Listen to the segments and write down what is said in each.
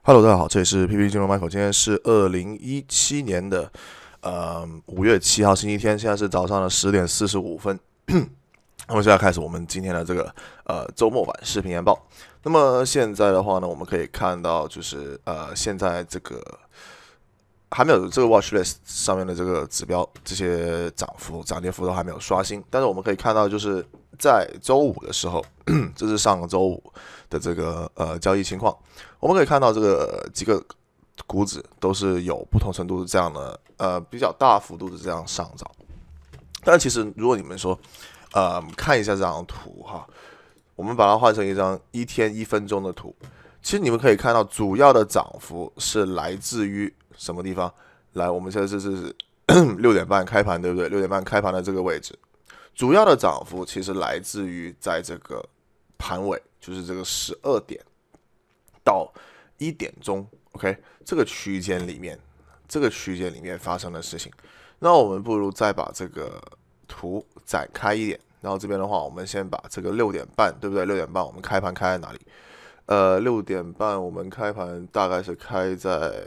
Hello， 大家好，这里是 PP 金融 Michael， 今天是2017年的5月7号星期天，现在是早上的10点45分。那么现在开始我们今天的这个周末版视频研报。那么现在的话呢，我们可以看到就是现在这个还没有这个 watch list 上面的这个指标，这些涨跌幅都还没有刷新，但是我们可以看到就是在周五的时候，这是上个周五的这个交易情况，我们可以看到这个几个股指都是有不同程度的这样的比较大幅度的这样上涨。但其实如果你们说看一下这张图哈，我们把它换成一张1天1分钟的图，其实你们可以看到主要的涨幅是来自于什么地方？来，我们现在这是6点半开盘，对不对？6点半开盘的这个位置，主要的涨幅其实来自于在这个盘尾，就是这个12点到1点钟 ，OK， 这个区间里面发生的事情。那我们不如再把这个图展开一点，然后这边的话，我们先把这个6点半，对不对？6点半我们开盘开在哪里？6点半我们开盘大概是开在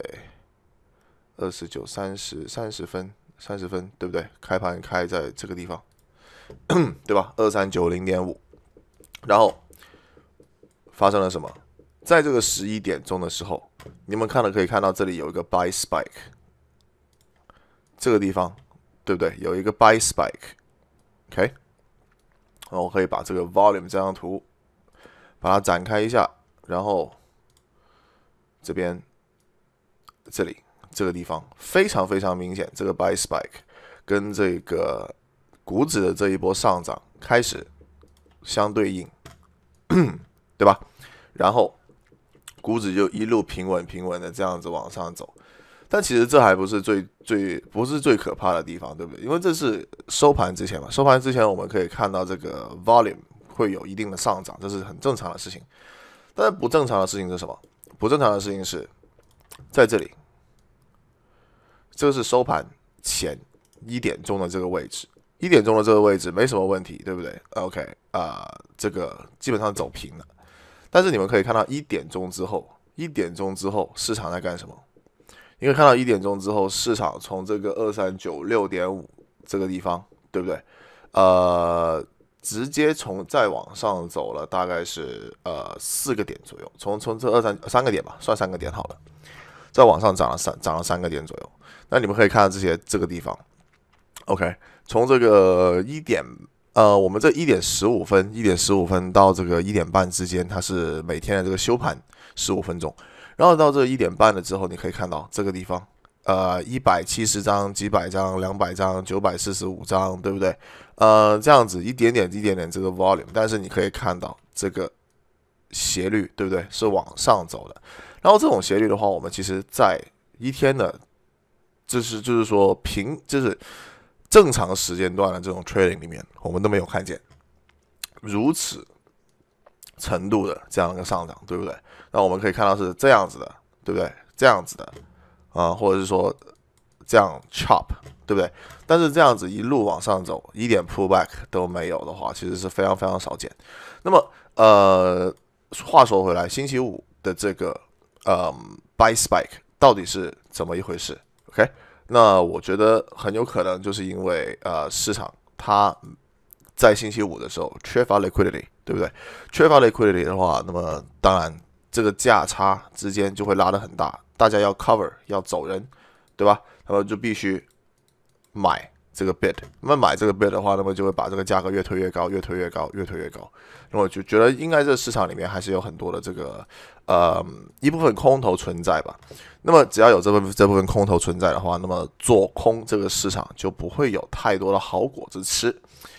29、30分，对不对？开盘开在这个地方，对吧？2390.5，然后发生了什么？在这个11点钟的时候，你们可以看到这里有一个 buy spike， 这个地方，对不对？有一个 buy spike，OK，、然后我可以把这个 volume 这张图把它展开一下，然后这里这个地方非常非常明显，这个 buy spike 跟这个股指的这一波上涨开始相对应，对吧？然后股指就一路平稳的这样子往上走，但其实这还不是最可怕的地方，对不对？因为这是收盘之前嘛，收盘之前我们可以看到这个 volume 会有一定的上涨，这是很正常的事情。但是不正常的事情是什么？不正常的事情是在这里，这个是收盘前1点钟的这个位置，1点钟的这个位置没什么问题，对不对 ？OK， 这个基本上走平了。但是你们可以看到1点钟之后市场在干什么？你可以看到1点钟之后，市场从这个2396.5这个地方，对不对？直接再往上走了，大概是4个点左右，从这3个点吧，算3个点好了，再往上涨了3个点左右。那你们可以看到这个地方 ，OK， 从这个我们这1点15分到这个1点半之间，它是每天的这个休盘15分钟。然后到这1点半了之后，你可以看到这个地方，170张、几百张、200张、945张，对不对？这样子一点点这个 volume， 但是你可以看到这个斜率，对不对？是往上走的。然后这种斜率的话，我们其实在一天的，就是说就是正常时间段的这种 trading 里面，我们都没有看见如此程度的这样一个上涨，对不对？那我们可以看到是这样子的，对不对？这样子的或者是说这样 chop， 对不对？但是这样子一路往上走，一点 pullback 都没有的话，其实是非常非常少见。那么话说回来，星期五的这个buy spike 到底是怎么一回事 ？OK， 那我觉得很有可能就是因为市场它在星期五的时候缺乏 liquidity， 对不对？缺乏 liquidity 的话，那么当然这个价差之间就会拉得很大，大家要 cover 要走人，对吧？那么就必须买这个 bid， 那么买这个 bid 的话，那么就会把这个价格越推越高。那我就觉得应该这市场里面还是有很多的这个一部分空头存在吧。那么只要有这部分空头存在的话，那么做空这个市场就不会有太多的好果子吃。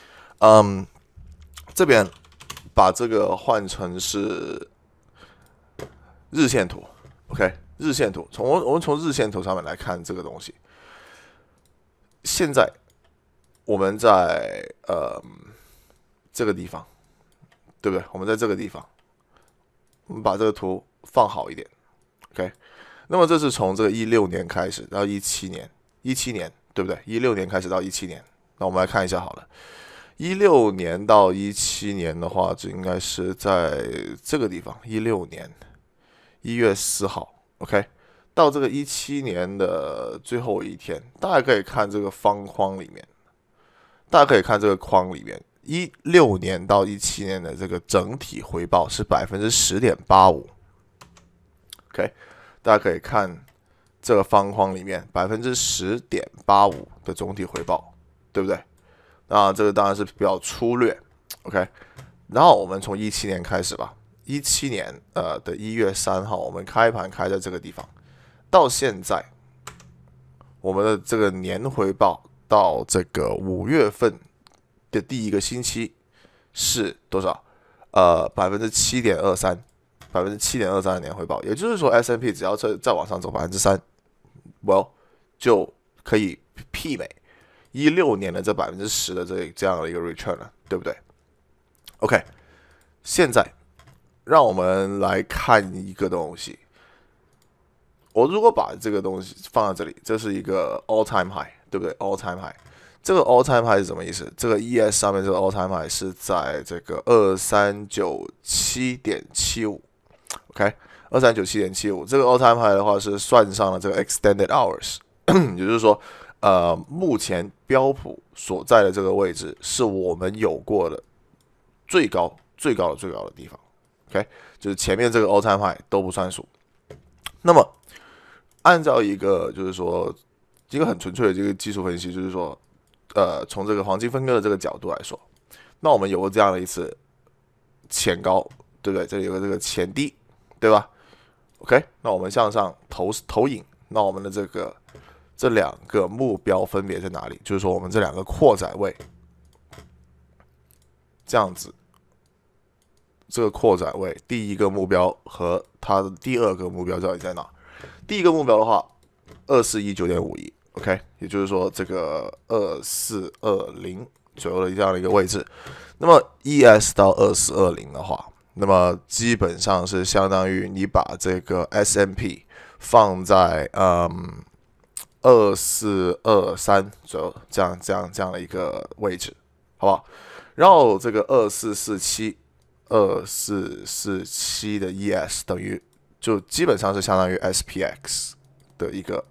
这边把这个换成是日线图 ，OK， 日线图，我们从日线图上面来看这个东西。现在我们在这个地方，对不对？我们在这个地方，我们把这个图放好一点 ，OK。那么这是从这个16年开始到17年，对不对？16年开始到17年，那我们来看一下好了。16年到17年的话，这应该是在这个地方。16年1月4号 OK， 到这个17年的最后一天，大家可以看这个方框里面，大家可以看这个框里面，16年到17年的这个整体回报是 10.85%。OK， 大家可以看这个方框里面 10.85% 的总体回报，对不对？那这个当然是比较粗略。OK， 然后我们从17年开始吧。17年的1月3号，我们开盘开在这个地方，到现在，我们的这个年回报到这个5月份的第一个星期是多少？7.23%， 7.23%的年回报。也就是说 ，S&P 只要再往上走3%， well 就可以媲美16年的这10%的这样的一个 return 了，对不对 ？OK， 现在。让我们来看一个东西。我如果把这个东西放在这里，这是一个 all time high， 对不对 ？all time high， 这个 all time high 是什么意思？这个 ES 上面这个 all time high 是在这个2397.75，OK， 2397.75，这个 all time high 的话是算上了这个 extended hours， 也就是说，目前标普所在的这个位置是我们有过的最高的地方。OK， 就是前面这个 all time high 都不算数。那么，按照一个就是说一个很纯粹的这个技术分析，就是说，从这个黄金分割的这个角度来说，那我们有过这样的一次前高，对不对？这里有个这个前低，对吧 ？OK， 那我们向上投影，那我们的这两个目标分别在哪里？就是说我们这两个扩窄位，这样子。这个扩窄位第一个目标和它的第二个目标到底在哪？第一个目标的话，2419.51 ，OK， 也就是说这个2420左右的这样的一个位置。那么 ES 到2420的话，那么基本上是相当于你把这个 S&P 放在2423左右这样的一个位置，好不好？然后这个2447的 ES 等于就基本上是相当于 SPX 的一个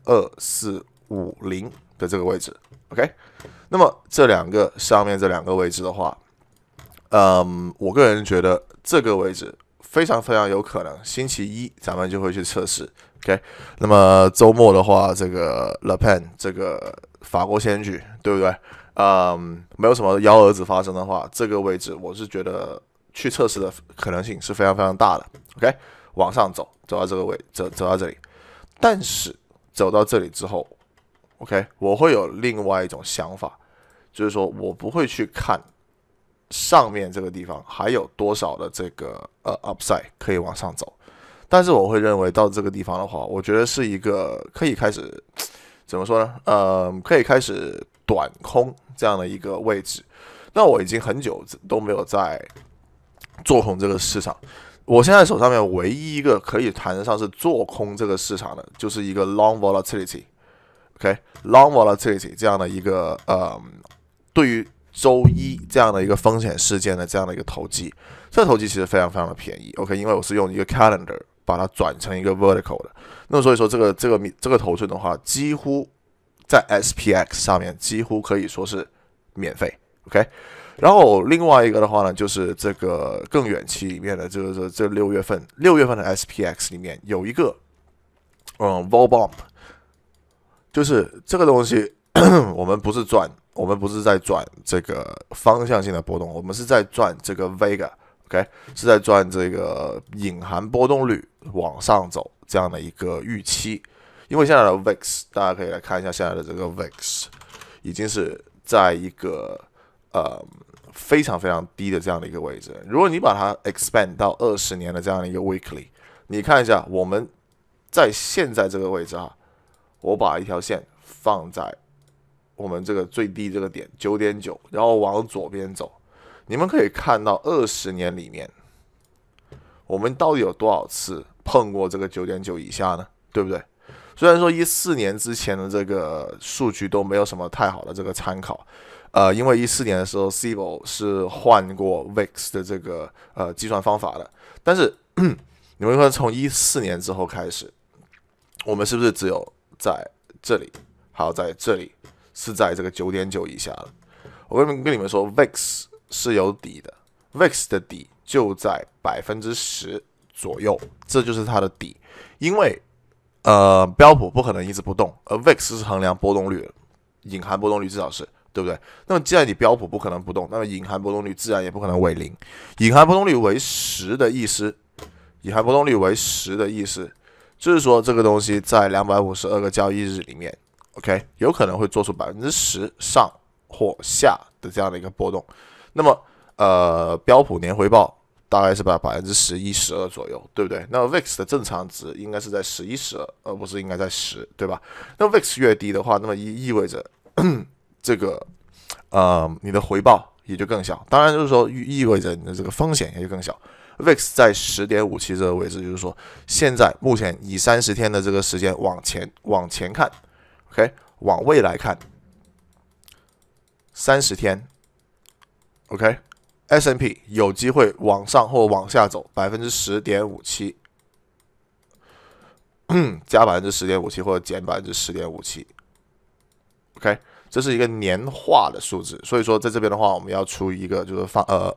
2450的这个位置 ，OK。那么上面这两个位置的话，我个人觉得这个位置非常有可能星期一咱们就会去测试 ，OK。那么周末的话，这个 Le Pen 这个法国选举，对不对？没有什么幺蛾子发生的话，这个位置我是觉得。去测试的可能性是非常大的 ，OK， 往上走到这个位，走到这里，但是走到这里之后 ，OK， 我会有另外一种想法，就是说我不会去看上面这个地方还有多少的这个upside 可以往上走，但是我会认为到这个地方的话，我觉得是一个可以开始怎么说呢？可以开始短空这样的一个位置。那我已经很久都没有在做空这个市场，我现在手上面唯一一个可以谈得上是做空这个市场的，就是一个 long volatility，OK，long volatility 这样的一个对于周一这样的一个风险事件的这样的一个投机，这个投机其实非常的便宜 ，OK， 因为我是用一个 calendar 把它转成一个 vertical 的，那么所以说这个头寸的话，几乎在 SPX 上面几乎可以说是免费 ，OK。然后另外一个的话呢，就是这个更远期里面的这6月份的 SPX 里面有一个vol bump， 就是这个东西我们不是在转这个方向性的波动，我们是在转这个 Vega，OK， 是在转这个隐含波动率往上走这样的一个预期。因为现在的 VIX 大家可以来看一下，现在的这个 VIX 已经是在一个非常低的这样的一个位置。如果你把它 expand 到20年的这样的一个 weekly， 你看一下我们在现在这个位置我把一条线放在我们这个最低这个点 9.9， 然后往左边走，你们可以看到20年里面我们到底有多少次碰过这个 9.9 以下呢？对不对？虽然说14年之前的这个数据都没有什么太好的这个参考，因为14年的时候 CBOL 是换过 VIX 的这个计算方法的，但是你们看从14年之后开始，我们是不是只有在这里，还有在这里是在这个9.9以下了？我跟你们说 ，VIX 是有底的 ，VIX 的底就在10%左右，这就是它的底。因为标普不可能一直不动，而 VIX 是衡量波动率的，隐含波动率至少是，对不对？那么既然你标普不可能不动，那么隐含波动率自然也不可能为0。隐含波动率为10的意思，就是说这个东西在252个交易日里面 ，OK， 有可能会做出10%上或下的这样的一个波动。那么标普年回报大概是在11%、12%左右，对不对？那么 VIX 的正常值应该是在11、12，而不是应该在10，对吧？那么 VIX 越低的话，那么意味着这个你的回报也就更小，当然就是说意味着你的这个风险也就更小。VIX 在10.57这个位置，就是说现在目前以30天的这个时间往前看 ，OK， 往未来看30天 ，OK。S&P 有机会往上或往下走10.57%，加10.57%或者减10.57%，OK， 这是一个年化的数字，所以说在这边的话，我们要出一个就是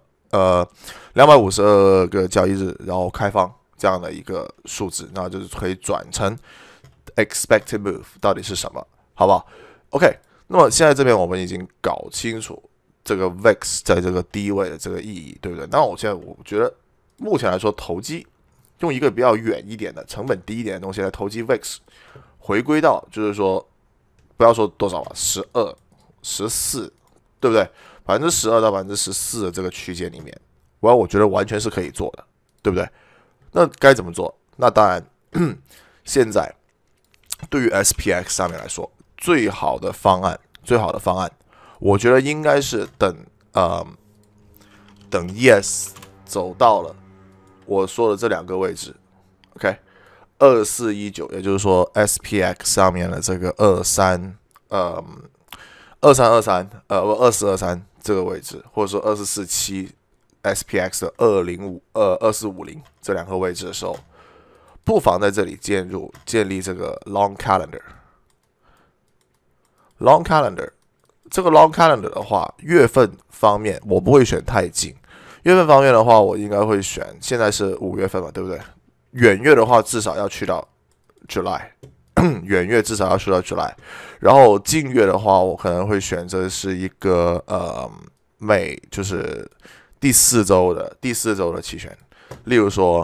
252个交易日，然后开放这样的一个数字，然后就是可以转成 expected move 到底是什么，好不好 ？OK， 那么现在这边我们已经搞清楚这个 VIX 在这个低位的这个意义，对不对？那我觉得目前来说，投机用一个比较远一点的、成本低一点的东西来投机 VIX， 回归到就是说，不要说多少吧，12、14，对不对？12%到14%的这个区间里面，我觉得完全是可以做的，对不对？那该怎么做？那当然，现在对于 SPX 上面来说，最好的方案，我觉得应该是等 Yes 走到了我说的这2个位置 ，OK，2419，也就是说 SPX 上面的这个2423这个位置，或者说2447 SPX 的2450这2个位置的时候，不妨在这里建立这个 Long Calendar。Long Calendar 这个 Long Calendar 的话，月份方面我不会选太近。月份方面的话，我应该会选，现在是5月份嘛，对不对？远月的话，至少要去到 July， 远月至少要去到 July。然后近月的话，我可能会选择是一个就是第四周的期权，例如说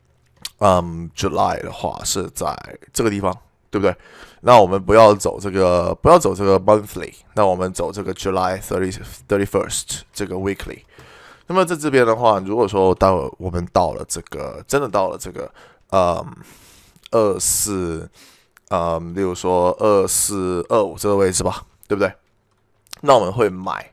July 的话是在这个地方，对不对？那我们不要走这个 monthly， 那我们走这个 July 31st 这个 weekly。那么在这边的话，如果说我们真的到了这个24例如说2425这个位置吧，对不对？那我们会买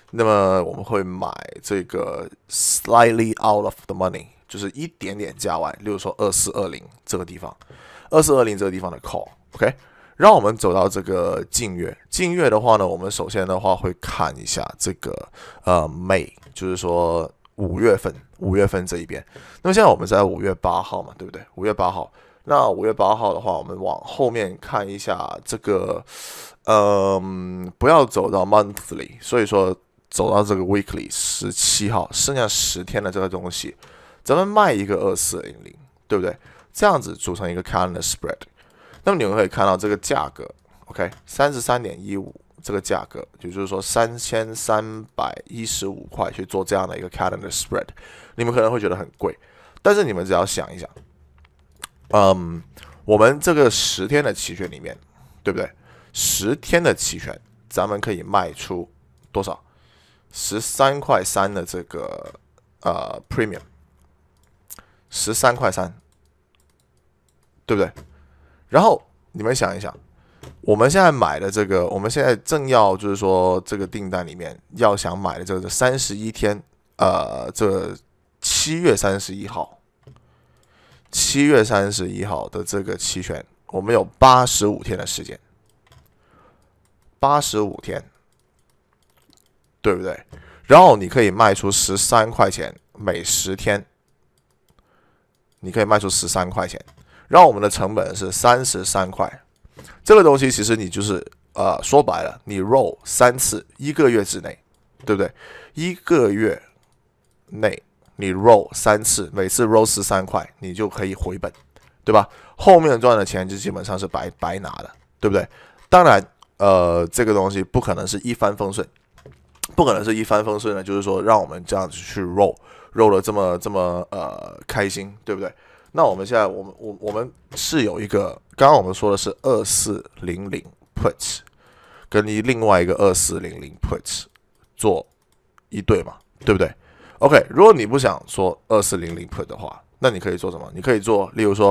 这个 slightly out of the money， 就是一点点价外，例如说2420这个地方的 call，OK， 让我们走到这个近月的话呢，我们首先的话会看一下这个May， 就是说5月份这一边。那么现在我们在5月8号嘛，对不对？5月8号。那5月8号的话，我们往后面看一下这个，不要走到 monthly， 所以说走到这个 weekly 17号，剩下10天的这个东西，咱们卖一个2400，对不对？这样子组成一个 calendar spread。那么你们可以看到这个价格 ，OK， 33.15这个价格，也就是说3315块去做这样的一个 calendar spread， 你们可能会觉得很贵，但是你们只要想一想。我们这个10天的期权里面，对不对？10天的期权，咱们可以卖出多少？13.3块的这个premium， 13.3块，对不对？然后你们想一想，我们现在买的这个，我们现在正要就是说这个订单里面要想买的这个31天，这7月31号。7月31号的这个期权，我们有85天的时间，85天，对不对？然后你可以卖出13块钱每10天， 你可以卖出13块钱，然后我们的成本是33块。这个东西其实你就是说白了，你 roll 3次，1个月之内，对不对？1个月内你 roll 3次，每次 roll 13块，你就可以回本，对吧？后面赚的钱就基本上是白拿的，对不对？当然，这个东西不可能是一帆风顺，不可能是一帆风顺的，就是说让我们这样子去 roll 的这么开心，对不对？那我们现在我们是有一个，刚刚我们说的是2400 put 跟另外一个2400 put 做一对嘛，对不对 ？OK， 如果你不想说2400 put 的话，那你可以做什么？你可以做，例如说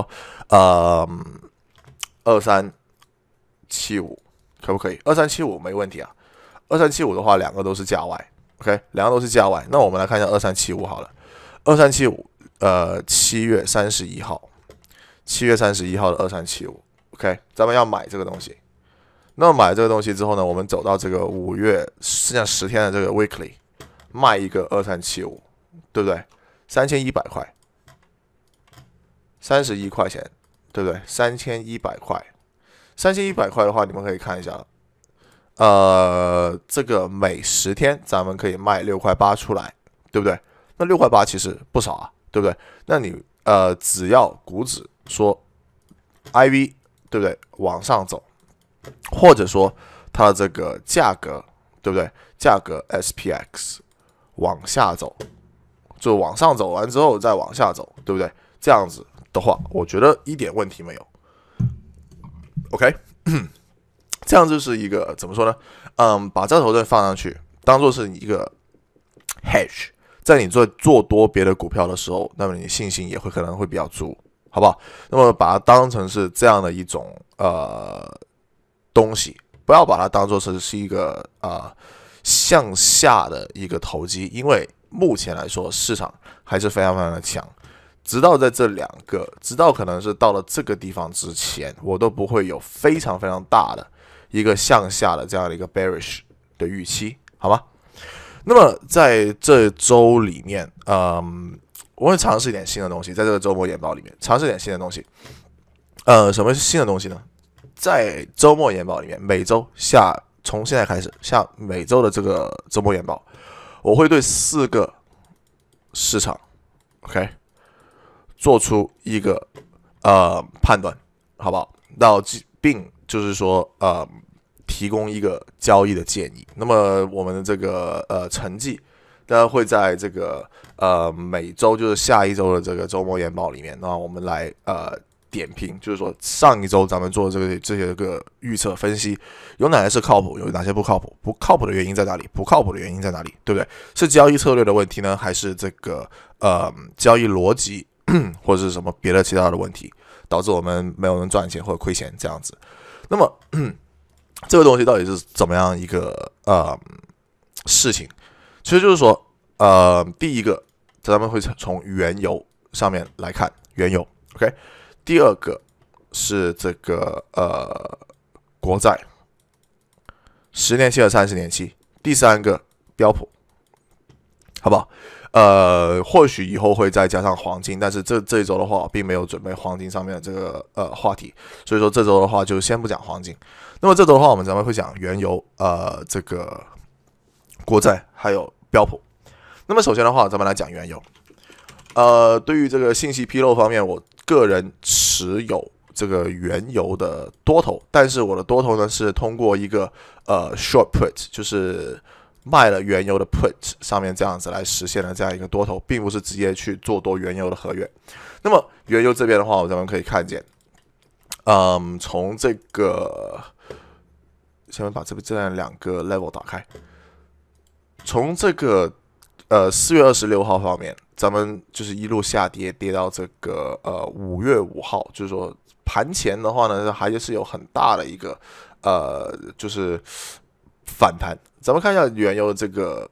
2375，可不可以？2375没问题啊。2375的话，两个都是价外 ，OK， 两个都是价外。那我们来看一下2375好了，2375。7月31号，7月31号的2375 ，OK， 咱们要买这个东西。那么买这个东西之后呢，我们走到这个5月剩下10天的这个 weekly， 卖一个2375，对不对？3100块，31块钱，对不对？3100块，3100块的话，你们可以看一下，这个每10天咱们可以卖6块8出来，对不对？那6块8其实不少啊。对不对？那你只要股指说 IV 对不对往上走，或者说它的这个价格对不对？价格 SPX 往下走，就往上走完之后再往下走，对不对？这样子的话，我觉得一点问题没有。OK， 这样就是一个怎么说呢？把这个头寸放上去，当做是一个 hedge。在你做多别的股票的时候，那么你信心也可能会比较足，好不好？那么把它当成是这样的一种东西，不要把它当做是一个向下的一个投机，因为目前来说市场还是非常非常的强。直到在这两个，直到可能是到了这个地方之前，我都不会有非常非常大的一个向下的这样的一个 bearish 的预期，好吗？那么在这周里面，我会尝试一点新的东西，在这个周末研报里面尝试一点新的东西。什么是新的东西呢？在周末研报里面，每周从现在开始下每周的这个周末研报，我会对4个市场 ，OK， 做出一个判断，好不好？并就是说提供一个交易的建议。那么我们的这个成绩，大家会在这个每周就是下一周的这个周末研报里面，那我们来点评，就是说上一周咱们做的这些个预测分析，有哪些是靠谱，有哪些不靠谱？不靠谱的原因在哪里？不靠谱的原因在哪里？对不对？是交易策略的问题呢，还是这个交易逻辑或者是什么别的其他的问题，导致我们没有能赚钱或者亏钱这样子？那么这个东西到底是怎么样一个事情？其实就是说，第一个咱们会从原油上面来看原油 ，OK。第二个是这个国债，10年期和30年期。第三个标普，好不好？或许以后会再加上黄金，但是这一周的话，我并没有准备黄金上面的这个话题，所以说这周的话就先不讲黄金。那么这周的话，咱们会讲原油、这个国债还有标普。那么首先的话，咱们来讲原油。对于这个信息披露方面，我个人持有这个原油的多头，但是我的多头呢是通过一个short put， 就是卖了原油的 put 上面这样子来实现了这样一个多头，并不是直接去做多原油的合约。那么原油这边的话，咱们可以看见，从这个先把这两个 level 打开，从这个4月26号方面，咱们就是一路下跌，跌到这个5月5号，就是说盘前的话呢，还是有很大的一个就是反弹。咱们看一下原油的这个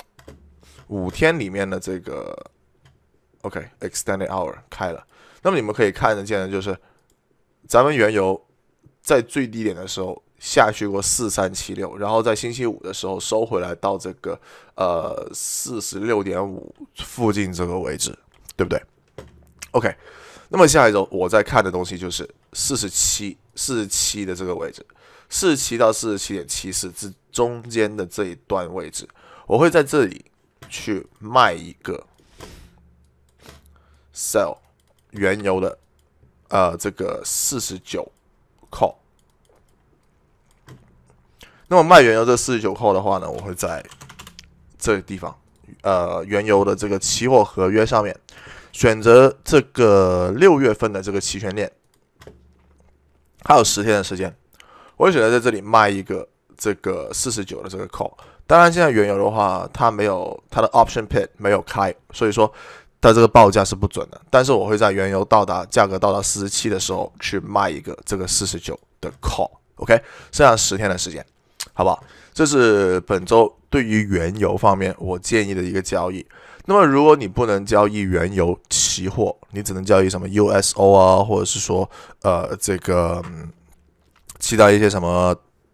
5天里面的这个 OK extended hour 开了，那么你们可以看得见的就是，咱们原油在最低点的时候下去过4376，然后在星期五的时候收回来到这个46.5附近这个位置，对不对 ？OK， 那么下一周我在看的东西就是47的这个位置，47到47.74之中间的这一段位置，我会在这里去卖一个 sell 原油的这个49 call。那么卖原油这49 call 的话呢，我会在这个地方原油的这个期货合约上面选择这个6月份的这个期权链，还有10天的时间，我会选择在这里卖一个这个49的这个 call。当然，现在原油的话，它没有它的 option pit 没有开，所以说它这个报价是不准的。但是我会在原油价格到达47的时候去卖一个这个49的 call。OK， 剩下10天的时间，好不好？这是本周对于原油方面我建议的一个交易。那么，如果你不能交易原油期货，你只能交易什么 USO 啊，或者是说这个其他一些什么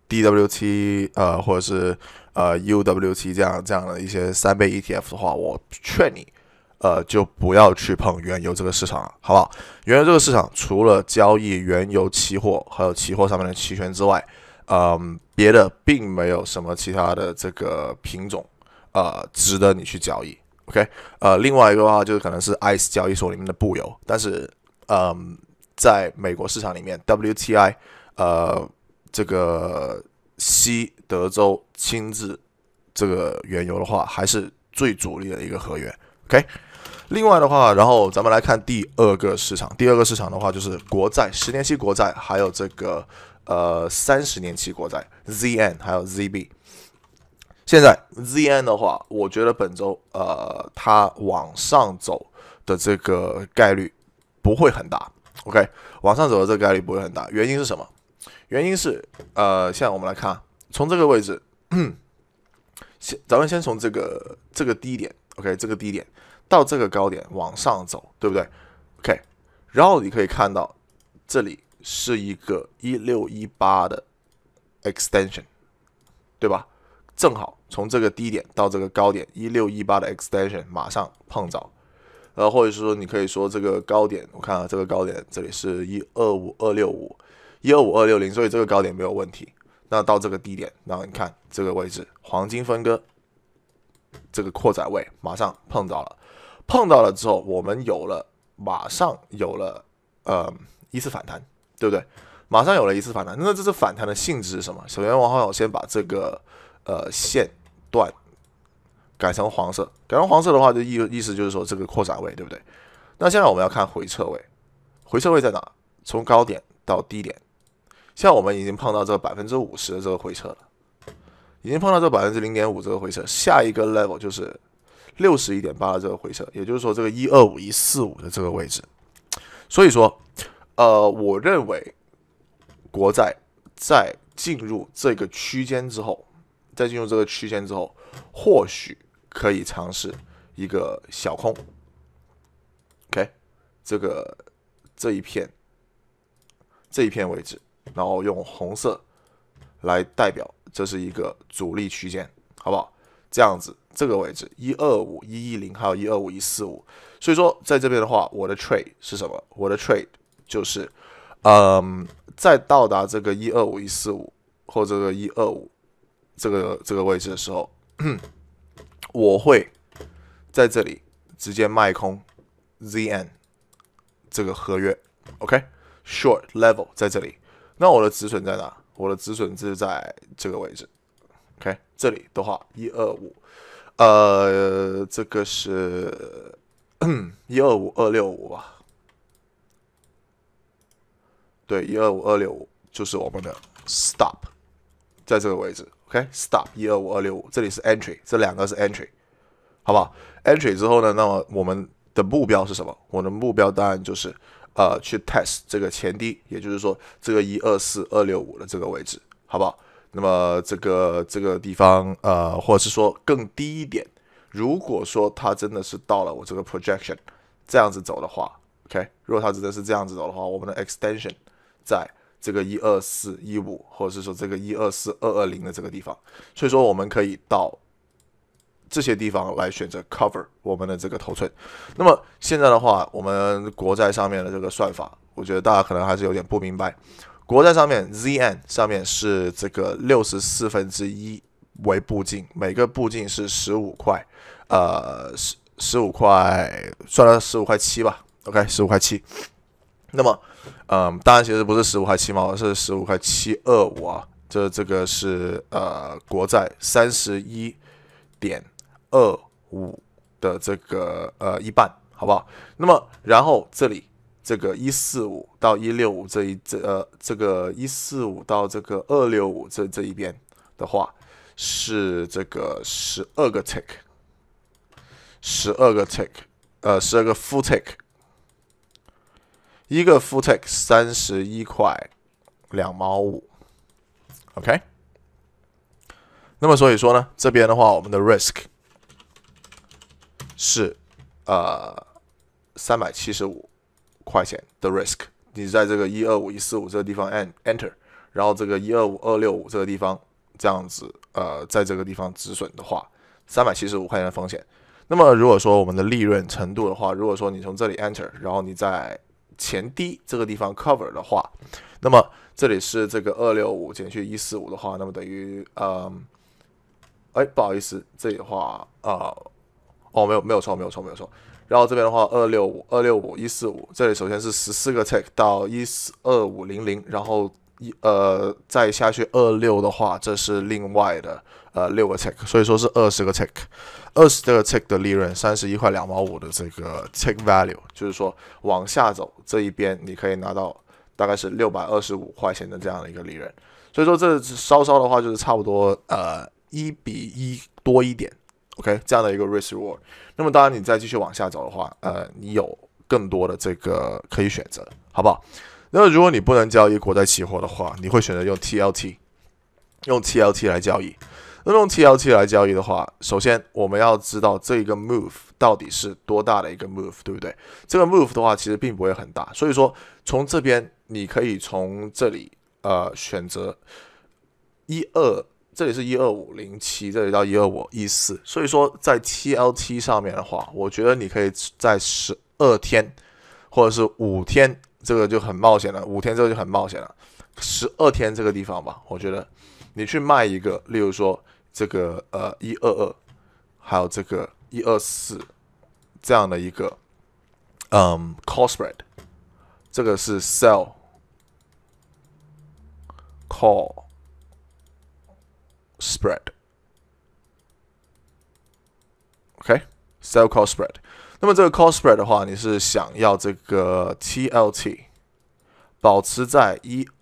DWT 或者是UWT 这样的一些3倍 ETF 的话，我劝你就不要去碰原油这个市场了，好不好？原油这个市场除了交易原油期货还有期货上面的期权之外，别的并没有什么其他的这个品种值得你去交易。OK， 另外一个的话就是可能是 ICE 交易所里面的布油，但是在美国市场里面 WTI 这个西德州轻质这个原油的话，还是最主力的一个合约。OK， 另外的话，然后咱们来看第二个市场。第二个市场的话就是国债10年期国债，还有这个30年期国债 ZN 还有 ZB。现在 ZN 的话，我觉得本周它往上走的这个概率不会很大。OK， 往上走的这个概率不会很大，原因是什么？原因是现在我们来看，从这个位置，咱们先从这个低点 ，OK， 这个低点到这个高点往上走，对不对 ？OK， 然后你可以看到这里是一个1618的 extension， 对吧？正好从这个低点到这个高点1618的 extension 马上碰着，或者说你可以说这个高点，我看这个高点这里是125265，125,260，所以这个高点没有问题。那到这个低点，然后你看这个位置黄金分割这个扩展位马上碰到了，碰到了之后，我们马上有了一次反弹，对不对？马上有了一次反弹，那这次反弹的性质是什么？首先，我先把这个线段改成黄色，改成黄色的话，就意思就是说这个扩展位，对不对？那现在我们要看回撤位，回撤位在哪？从高点到低点，现在我们已经碰到这个50%的这个回撤了，已经碰到这个0.5%这个回撤，下一个 level 就是61.8的这个回撤，也就是说这个125,145的这个位置。所以说，我认为国债在进入这个区间之后，或许可以尝试一个小空 ，OK， 这一片位置，然后用红色来代表这是一个阻力区间，好不好？这样子，这个位置125,110还有125,145，所以说在这边的话，我的 trade 是什么？我的 trade 就是在到达这个125,145或者这个125这个位置的时候，我会在这里直接卖空 ZN 这个合约 ，OK，short level 在这里。那我的止损在哪？我的止损是在这个位置 ，OK， 这里的话125，这个是125,265吧？对，125,265就是我们的 stop， 在这个位置 ，OK，stop 125,265，这里是 entry， 这两个是 entry， 好不好 ？entry 之后呢，那么我们的目标是什么？我的目标当然就是去 test 这个前低，也就是说这个124,265的这个位置，好不好？那么这个地方或者是说更低一点，如果说它真的是到了我这个 projection 这样子走的话 ，OK， 如果它真的是这样子走的话，我们的 extension 在这个124,115，或者是说这个124,220的这个地方，所以说我们可以到这些地方来选择 cover 我们的这个头寸。那么现在的话，我们国债上面的这个算法，我觉得大家可能还是有点不明白。国债上面 ZN 上面是这个1/64为步进，每个步进是15块，15块，算了15块7吧 ，OK，15块7。那么，当然其实不是15块7毛，是15块725啊。这个是国债31.25的这个一半，好不好？那么然后这里这个145到165这个145到这个265这一边的话，是这个12个 tick，12个 tick，12个 full tick， 一个 full tick 31块2毛5。OK， 那么所以说呢，这边的话，我们的 risk 是375块钱的 risk。你在这个125、145这个地方 enter， 然后这个125、265这个地方这样子在这个地方止损的话，375块钱的风险。那么如果说我们的利润程度的话，如果说你从这里 enter， 然后你在前低这个地方 cover 的话，那么这里是这个265减去145的话，那么等于不好意思，这里的话没有错。然后这边的话265、145，这里首先是14个 tick 到12500，然后再下去26的话，这是另外的6个 tick， 所以说是20个 tick，20个 tick 的利润，31块2毛5的这个 tick value， 就是说往下走这一边你可以拿到大概是625块钱的这样的一个利润，所以说这稍稍的话就是差不多1:1多一点 ，OK 这样的一个 risk reward。那么当然你再继续往下走的话，你有更多的这个可以选择，好不好？那如果你不能交易国债期货的话，你会选择用 TLT 来交易。那用 TLT 来交易的话，首先我们要知道这一个 move 到底是多大的一个 move， 对不对？这个 move 的话其实并不会很大，所以说从这边你可以从这里选择这里是12507，这里到12514，所以说在 TLT 上面的话，我觉得你可以在12天或者是5天，这个就很冒险了，5天这个就很冒险了，12天这个地方吧，我觉得你去卖一个，例如说这个122，还有这个124这样的一个call spread， 这个是 sell call spread，OK，sell call spread。那么这个 call spread 的话，你是想要这个 TLT 保持在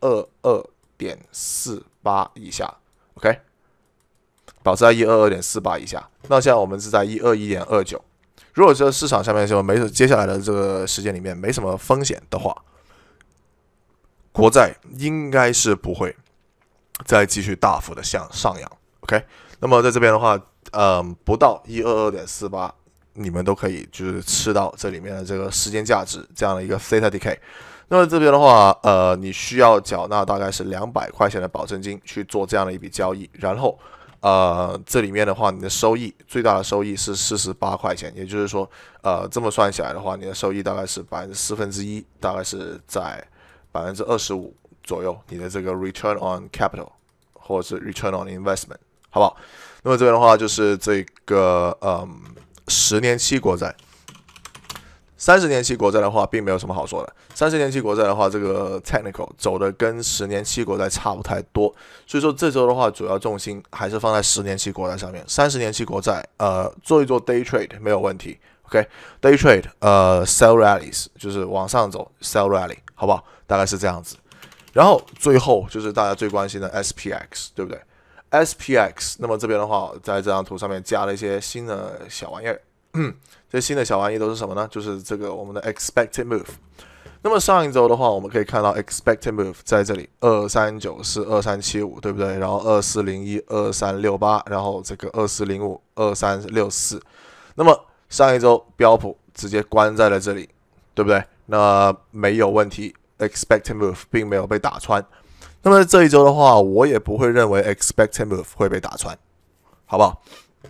122.48以下 ，OK， 保持在122.48以下。那现在我们是在121.29。如果这个市场下面接下来的这个时间里面没什么风险的话，国债应该是不会再继续大幅的向上扬 ，OK。那么在这边的话，不到122.48。你们都可以就是吃到这里面的这个时间价值这样的一个 theta decay。那么这边的话，你需要缴纳大概是200块钱的保证金去做这样的一笔交易，然后这里面的话，你的收益最大的收益是48块钱，也就是说，这么算起来的话，你的收益大概是1/4，大概是在25%左右，你的这个 return on capital 或者是 return on investment， 好不好？那么这边的话就是这个10年期国债，30年期国债的话，并没有什么好说的。30年期国债的话，这个 technical 走的跟10年期国债差不太多，所以说这周的话，主要重心还是放在10年期国债上面。30年期国债，做一做 day trade 没有问题。OK，day trade，sell rallies 就是往上走 sell rally， 好不好？大概是这样子。然后最后就是大家最关心的 SPX， 对不对？SPX， 那么这边的话，在这张图上面加了一些新的小玩意儿。这些新的小玩意都是什么呢？就是这个我们的 expected move。那么上一周的话，我们可以看到 expected move 在这里2394、2375，对不对？然后2401、2368，然后这个2405、2364。那么上一周标普直接关在了这里，对不对？那没有问题 ，expected move 并没有被打穿。那么这一周的话，我也不会认为 expected move 会被打穿，好不好？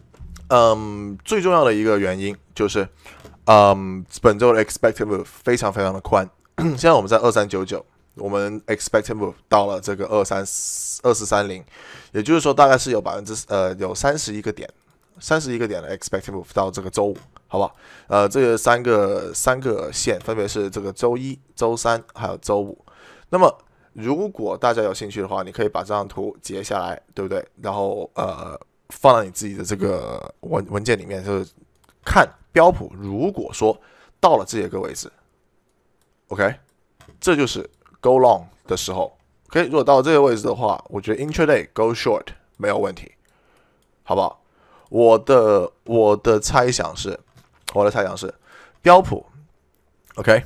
最重要的一个原因就是，本周的 expected move 非常非常的宽。现在我们在2399，我们 expected move 到了这个2430，也就是说大概是有31个点的 expected move 到这个周五，好不好？这个三个线分别是这个周一、周三还有周五。那么如果大家有兴趣的话，你可以把这张图截下来，对不对？然后放到你自己的这个文件里面，就是看标普。如果说到了这些个位置 ，OK， 这就是 go long 的时候。OK， 如果到了这些位置的话，我觉得 intraday go short 没有问题，好不好？我的猜想是，标普 ，OK，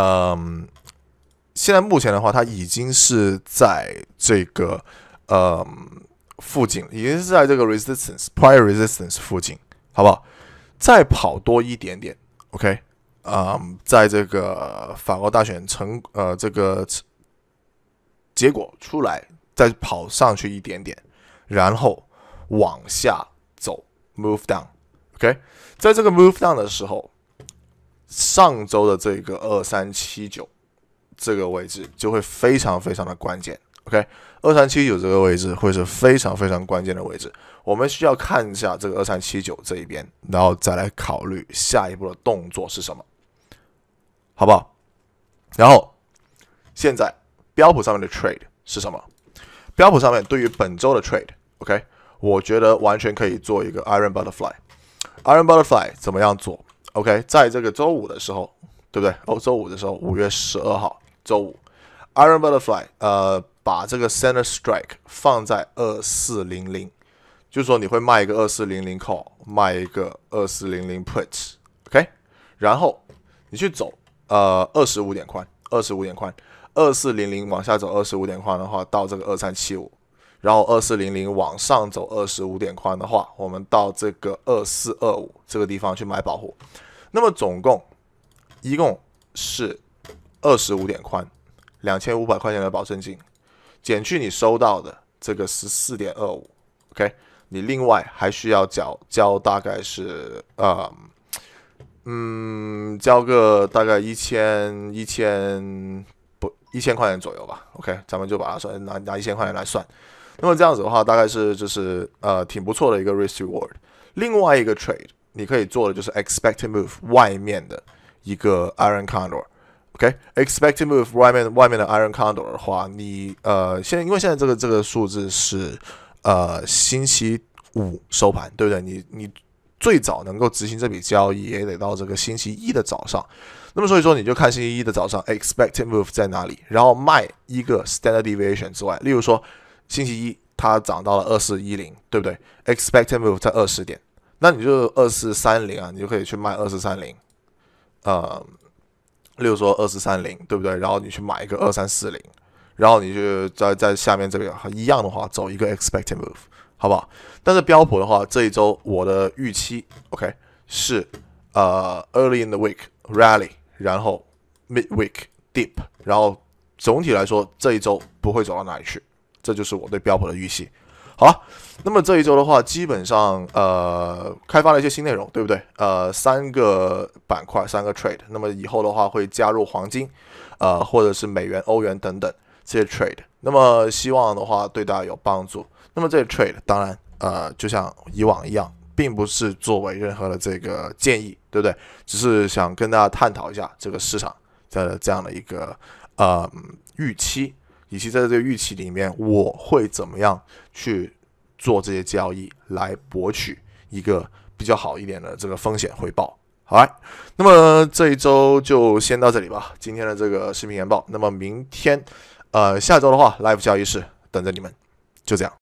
现在目前的话，它已经是在这个附近，已经是在这个 prior resistance 附近，好不好？再跑多一点点 ，OK， 在这个法国大选这个结果出来，再跑上去一点点，然后往下走 ，move down，OK， 在这个 move down 的时候，上周的这个2379这个位置就会非常非常的关键。OK，2379这个位置会是非常非常关键的位置，我们需要看一下这个2379这一边，然后再来考虑下一步的动作是什么，好不好？然后现在标普上面的 trade 是什么？标普上面对于本周的 trade，OK， 我觉得完全可以做一个 Iron Butterfly。Iron Butterfly 怎么样做 ？OK， 在这个周五的时候，对不对？周五的时候，5月12号，周五 ，Iron Butterfly，把这个 center strike 放在2400，就是说你会卖一个2400 call， 卖一个2400 put，OK， 然后你去走25点宽，2400往下走25点宽的话，到这个2375，然后2400往上走25点宽的话，我们到这个2425这个地方去买保护。那么一共是25点宽，2500块钱的保证金。减去你收到的这个14.25，OK， 你另外还需要交大概是交个大概1000块钱左右吧 ，OK， 咱们就把它拿1000块钱来算。那么这样子的话，大概是就是挺不错的一个 risk reward。另外一个 trade 你可以做的就是 expected move 外面的一个 iron condor。OK，expected move 外面的 Iron Condor 的话，你因为现在这个数字是星期五收盘，对不对？你最早能够执行这笔交易也得到这个星期一的早上。那么所以说你就看星期一的早上 expected move 在哪里，然后卖一个 standard deviation 之外，例如说星期一它涨到了2410，对不对 ？expected move 在20点，那你就2430啊，你就可以去卖2430，例如说2430，对不对？然后你去买一个2340，然后你就在下面这边一样的话，走一个 expected move， 好不好？但是标普的话，这一周我的预期 ，OK， 是early in the week rally， 然后 mid week dip， 然后总体来说这一周不会走到哪里去，这就是我对标普的预期。好了，那么这一周的话，基本上开发了一些新内容，对不对？3个板块，3个 trade。那么以后的话会加入黄金，或者是美元、欧元等等这些 trade。那么希望的话对大家有帮助。那么这些 trade 当然就像以往一样，并不是作为任何的这个建议，对不对？只是想跟大家探讨一下这个市场的这样的一个预期。以及在这个预期里面，我会怎么样去做这些交易，来博取一个比较好一点的这个风险回报。好来，那么这一周就先到这里吧。今天的这个视频研报，那么明天下周的话 ，live 交易室等着你们，就这样。